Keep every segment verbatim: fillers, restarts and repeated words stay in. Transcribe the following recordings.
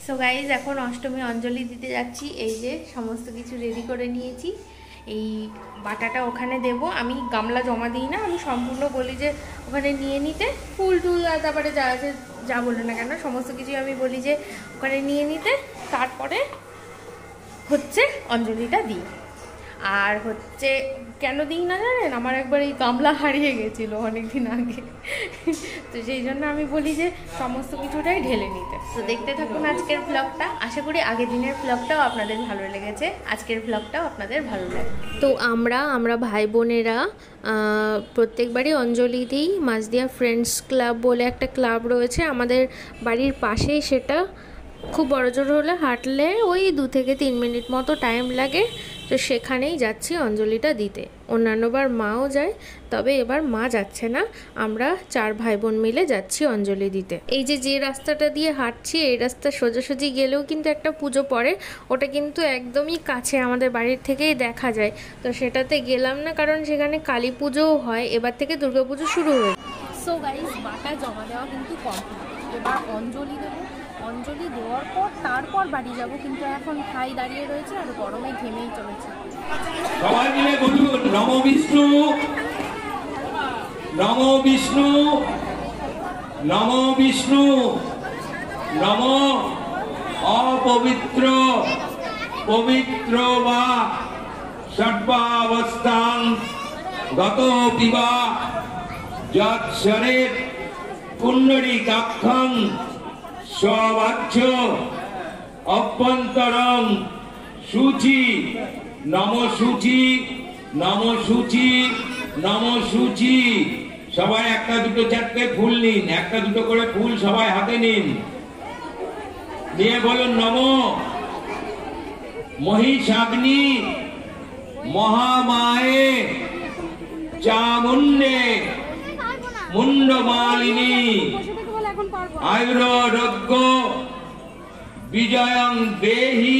So guys এখন অষ্টমী অঞ্জলি দিতে যাচ্ছি। এই যে সমস্ত কিছু রেডি করে নিয়েছি। এই বাটাটা ওখানে দেব। আমি গামলা জমা দিই না, আমি সম্পূর্ণ বলি যে ওখানে নিয়ে নিতে, ফুল টুল তারপরে যা আছে যা বলে না কেন সমস্ত কিছু আমি বলি যে ওখানে নিয়ে নিতে, তারপরে হচ্ছে অঞ্জলিটা দিই। আর হচ্ছে কেন দিই না জানেন, আমার একবার এই গামলা হারিয়ে গেছিলো অনেকদিন আগে, তো সেই জন্য আমি বলি যে সমস্ত কিছুটাই ঢেলে নিতে। তো দেখতে থাকুন আজকের ব্লগটা। আশা করি আগের দিনের ব্লগটাও আপনাদের ভালো লেগেছে, আজকের ব্লগটাও আপনাদের ভালো লাগবে। তো আমরা আমরা ভাই বোনেরা প্রত্যেকবারই অঞ্জলি দিই। মাঝদিয়া ফ্রেন্ডস ক্লাব বলে একটা ক্লাব রয়েছে আমাদের বাড়ির পাশেই, সেটা খুব বড় জোর হলে হাঁটলে ওই দু থেকে তিন মিনিট মতো টাইম লাগে। তো সেখানেই যাচ্ছি অঞ্জলিটা দিতে। অন্যান্যবার মাও যায়, তবে এবার মা যাচ্ছে না, আমরা চার ভাই বোন মিলে যাচ্ছি অঞ্জলি দিতে। এই যে যে রাস্তাটা দিয়ে হাঁটছি, এই রাস্তা সোজাসুজি গেলেও কিন্তু একটা পুজো পড়ে, ওটা কিন্তু একদমই কাছে, আমাদের বাড়ির থেকেই দেখা যায়। তো সেটাতে গেলাম না, কারণ সেখানে কালী পুজোও হয়, এবার থেকে দুর্গা পুজো শুরু হয়ে। সো গাইস, বাটা জমা দেওয়া কিন্তু কমপ্লিট, এবার অঞ্জলি দেবো। অঞ্জলি দেওয়ার পর তারপর বাড়ি যাব, কিন্তু এখন ভাই দাঁড়িয়ে রয়েছে আর গরমে ঘেমেই চলেছে। সবাই মিলে বলুন নম বিষ্ণু নম বিষ্ণু নম বিষ্ণু নম অপবিত্র পবিত্র বা সর্বাবস্থান গত পিবা যৎসরে পুণ্ডরীকাক্ষং স্ববাচ্য অভ্যন্তরং সূচি নম সূচি নম সূচি নম সূচি। সবাই একটা দুটো চারটে ফুল নিন, একটা দুটো করে ফুল সবাই হাতে নিন, নিয়ে বলুন নম মহিষাগ্নি মহামায়ে চামুণ্ডে মুন্ডমালিনী আয়ুরোগ্য বিজয়ং দেহি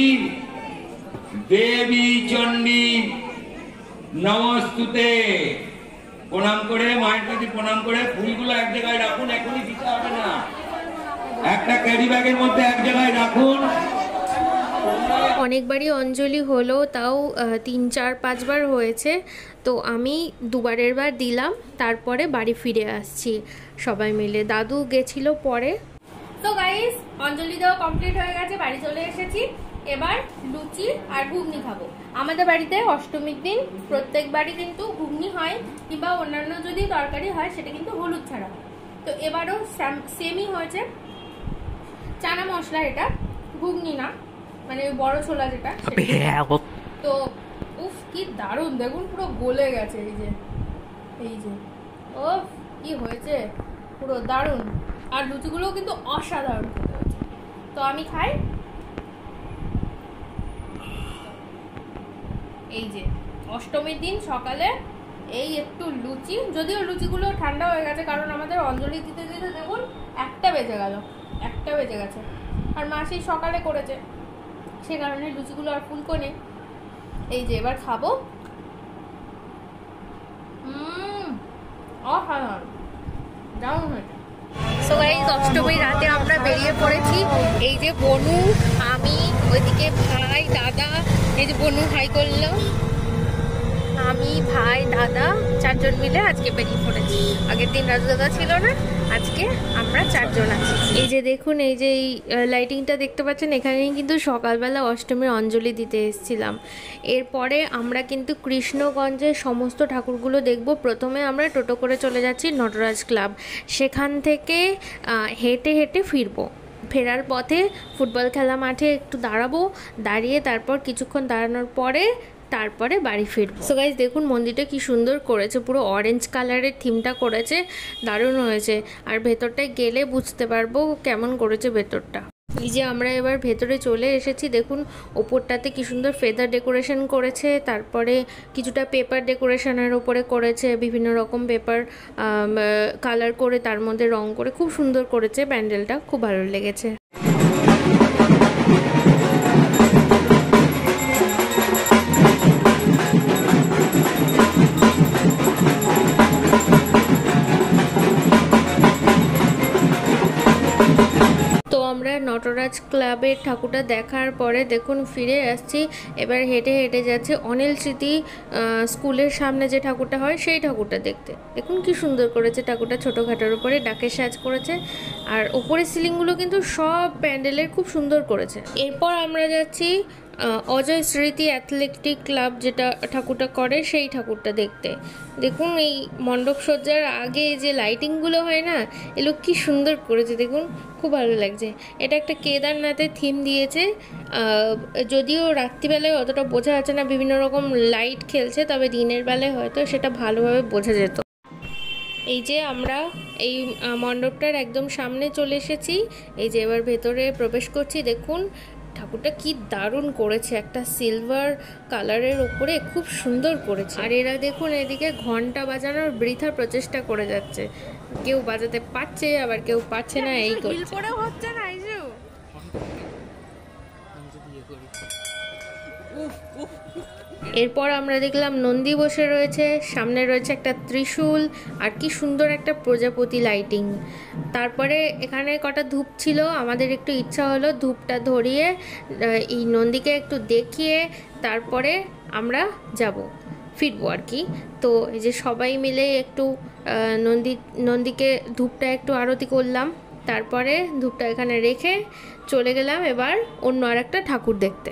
দেবী চণ্ডী নমস্তুতে। প্রণাম করে মায়ের প্রতি প্রণাম করে ফুলগুলো এক জায়গায় রাখুন, এখনই দিতে হবে না, একটা ক্যারি ব্যাগের মধ্যে এক জায়গায় রাখুন। অনেকবারই অঞ্জলি হলো, তাও তিন চার পাঁচবার হয়েছে, তো আমি দুবারের বার দিলাম, তারপরে বাড়ি ফিরে আসছি সবাই মিলে। দাদু গেছিল পরে। তো গাইস, অঞ্জলি দেওয়া কমপ্লিট হয়ে গেছে, বাড়ি চলে এসেছি। এবার লুচি আর ঘুগনি খাবো। আমাদের বাড়িতে অষ্টমীর দিন প্রত্যেকবারই কিন্তু ঘুগনি হয়, কিংবা অন্যান্য যদি তরকারি হয় সেটা কিন্তু হলুদ ছাড়া হয়। তো এবারও সেমই হয়েছে, চানা মশলা, এটা ঘুগনি না, মানে বড় ছোলা যেটা। তো উফ কি দারুণ, দেখুন পুরো গলে গেছে। এই যে এই যে ও কি হয়েছে, পুরো দারুণ। আর লুচিগুলোও কিন্তু অসাধারণ খেতে হয়েছে। তো আমি খাই। এই যে অষ্টমীর দিন সকালে এই একটু লুচি, যদিও লুচিগুলো ঠান্ডা হয়ে গেছে, কারণ আমাদের অঞ্জলি দিতে দিতে দেখুন একটা বেজে গেল, একটা বেজে গেছে। আর মাসি সকালে করেছে, সে কারণে লুচিগুলো আর ফুলকো নেই। এই যে এবার খাবো। হুম অসাধারণ, দারুণ হয়েছে। সো গাইস, অষ্টমীর রাতে আমরা বেরিয়ে পড়েছি। এই যে বনু, আমি, ওইদিকে ভাই দাদা, এই যে বনু হাই করলো, আমি ভাই দাদা চারজন মিলে আজকে বেরিয়ে পড়েছি। আগের দিন রাজু দাদা ছিল না, আজকে আমরা চারজন আছি। এই যে দেখুন, এই যে এই লাইটিংটা দেখতে পাচ্ছেন, এখানেই কিন্তু সকালবেলা অষ্টমীর অঞ্জলি দিতে এসেছিলাম। এরপরে আমরা কিন্তু কৃষ্ণগঞ্জের সমস্ত ঠাকুরগুলো দেখব। প্রথমে আমরা টোটো করে চলে যাচ্ছি নটরাজ ক্লাব, সেখান থেকে হেঁটে হেঁটে ফিরবো। ফেরার পথে ফুটবল খেলা মাঠে একটু দাঁড়াবো, দাঁড়িয়ে তারপর কিছুক্ষণ দাঁড়ানোর পরে তারপরে বাড়ি ফিরবো। সো গাইস, দেখুন মন্দিরটা কি সুন্দর করেছে, পুরো অরেঞ্জ কালারের থিমটা করেছে, দারুণ হয়েছে। আর ভেতরটায় গেলে বুঝতে পারবো কেমন করেছে ভেতরটা। এই যে আমরা এবার ভেতরে চলে এসেছি, দেখুন ওপরটাতে কি সুন্দর ফেদার ডেকোরেশন করেছে, তারপরে কিছুটা পেপার ডেকোরেশনের ওপরে করেছে, বিভিন্ন রকম পেপার কালার করে তার মধ্যে রং করে খুব সুন্দর করেছে প্যান্ডেলটা, খুব ভালো লেগেছে। নটরাজ যমরাজ ক্লাবের ঠাকুরটা দেখার পরে দেখুন ফিরে আসছি। এবার হেঁটে হেঁটে যাচ্ছে অনিল স্মৃতি স্কুলের সামনে যে ঠাকুরটা হয় সেই ঠাকুরটা দেখতে। দেখুন কি সুন্দর করেছে ঠাকুরটা, ছোটোখাটোর উপরে ডাকের সাজ করেছে, আর ওপরের সিলিংগুলো কিন্তু সব প্যান্ডেলের খুব সুন্দর করেছে। এরপর আমরা যাচ্ছি অজয় স্মৃতি অ্যাথলেটিক ক্লাব যেটা ঠাকুরটা করে সেই ঠাকুরটা দেখতে। দেখুন এই মণ্ডপ সজ্জার আগে যে লাইটিংগুলো হয় না, এগুলো কি সুন্দর করেছে, দেখুন খুব ভালো লাগছে। এটা একটা কেদারনাথের থিম দিয়েছে, যদিও রাত্রিবেলায় অতটা বোঝা যাচ্ছে না, বিভিন্ন রকম লাইট খেলছে, তবে দিনের বেলায় হয়তো সেটা ভালোভাবে বোঝা যেত। এই যে আমরা এই মণ্ডপটার একদম সামনে চলে এসেছি, এই যে এবার ভেতরে প্রবেশ করছি। দেখুন ঠাকুরটা কি দারুণ করেছে, একটা সিলভার কালারের উপরে খুব সুন্দর করেছে। আর এরা দেখুন এদিকে ঘন্টা বাজানোর বৃথা প্রচেষ্টা করে যাচ্ছে, কেউ বাজাতে পারছে আবার কেউ পারছে না, এই করছে। এরপর আমরা দেখলাম নন্দী বসে রয়েছে, সামনে রয়েছে একটা ত্রিশূল, আর কি সুন্দর একটা প্রজাপতি লাইটিং। তারপরে এখানে কটা ধূপ ছিল, আমাদের একটু ইচ্ছা হলো ধূপটা ধরিয়ে এই নন্দীকে একটু দেখিয়ে তারপরে আমরা যাব ফিরবো আর কি। তো এই যে সবাই মিলে একটু নন্দী নন্দীকে ধূপটা একটু আরতি করলাম, তারপরে ধূপটা এখানে রেখে চলে গেলাম এবার অন্য আর একটা ঠাকুর দেখতে।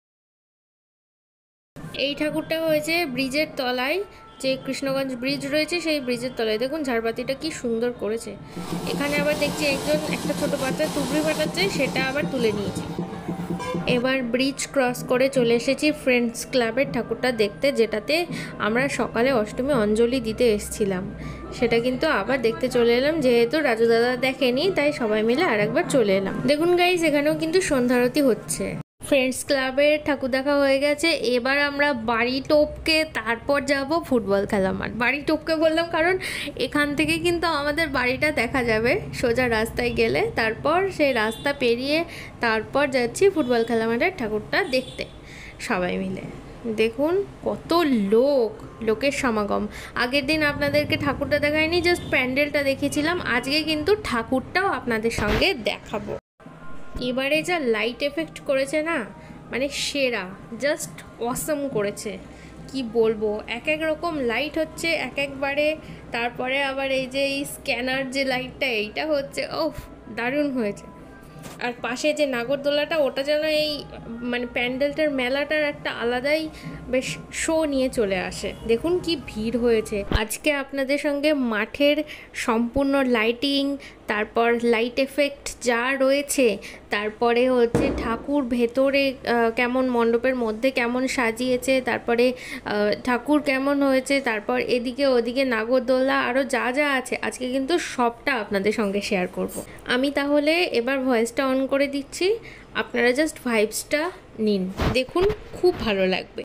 এই ঠাকুরটা হয়েছে ব্রিজের তলায়, যে কৃষ্ণগঞ্জ ব্রিজ রয়েছে সেই ব্রিজের তলায়। দেখুন ঝাড়বাতিটা কি সুন্দর করেছে। এখানে আবার দেখছি একজন একটা ছোট বাচ্চা তুবড়ি ফাটাচ্ছে, সেটা আবার তুলে নিয়েছে। এবার ব্রিজ ক্রস করে চলে এসেছি ফ্রেন্ডস ক্লাবের ঠাকুরটা দেখতে, যেটাতে আমরা সকালে অষ্টমী অঞ্জলি দিতে এসেছিলাম। সেটা কিন্তু আবার দেখতে চলে এলাম, যেহেতু রাজু দাদা দেখেনি তাই সবাই মিলে আর একবার চলে এলাম। দেখুন গাইস এখানেও কিন্তু সন্ধ্যারতি হচ্ছে। ফ্রেন্ডস ক্লাবের ঠাকুর দেখা হয়ে গেছে, এবার আমরা বাড়ি টপকে তারপর যাব ফুটবল খেলা মাঠ। বাড়ি টপকে বললাম কারণ এখান থেকে কিন্তু আমাদের বাড়িটা দেখা যাবে সোজা রাস্তায় গেলে, তারপর সেই রাস্তা পেরিয়ে তারপর যাচ্ছি ফুটবল খেলা মাঠের ঠাকুরটা দেখতে সবাই মিলে। দেখুন কত লোক, লোকের সমাগম। আগের দিন আপনাদেরকে ঠাকুরটা দেখাইনি, জাস্ট প্যান্ডেলটা দেখিয়েছিলাম, আজকে কিন্তু ঠাকুরটাও আপনাদের সঙ্গে দেখাবো। এবারে যা লাইট এফেক্ট করেছে না, মানে সেরা, জাস্ট অসম করেছে, কি বলবো। এক এক রকম লাইট হচ্ছে এক একবারে, তারপরে আবার এই যে এই স্ক্যানার যে লাইটটা এইটা হচ্ছে, ওফ দারুণ হয়েছে। আর পাশে যে নাগরদোলাটা, ওটা যেন এই মানে প্যান্ডেলটার মেলাটার একটা আলাদাই বেশ শো নিয়ে চলে আসে। দেখুন কি ভিড় হয়েছে। আজকে আপনাদের সঙ্গে মাঠের সম্পূর্ণ লাইটিং, তারপর লাইট এফেক্ট যা রয়েছে, তারপরে হচ্ছে ঠাকুর ভেতরে কেমন, মণ্ডপের মধ্যে কেমন সাজিয়েছে, তারপরে ঠাকুর কেমন হয়েছে, তারপর এদিকে ওদিকে নাগরদোলা, আরও যা যা আছে আজকে কিন্তু সবটা আপনাদের সঙ্গে শেয়ার করব। আমি তাহলে এবার ভয়েসটা অন করে দিচ্ছি, আপনারা জাস্ট ভাইবসটা নিন, দেখুন খুব ভালো লাগবে।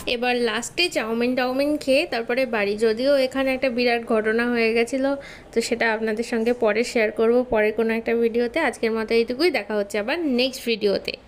এবার লাস্টে চাউমিন টাউমিন খেয়ে তারপরে বাড়ি, যদিও এখানে একটা বিরাট ঘটনা হয়ে গেছিলো, তো সেটা আপনাদের সঙ্গে পরে শেয়ার করব পরে কোনো একটা ভিডিওতে। আজকের মতো এইটুকুই, দেখা হচ্ছে আবার নেক্সট ভিডিওতে।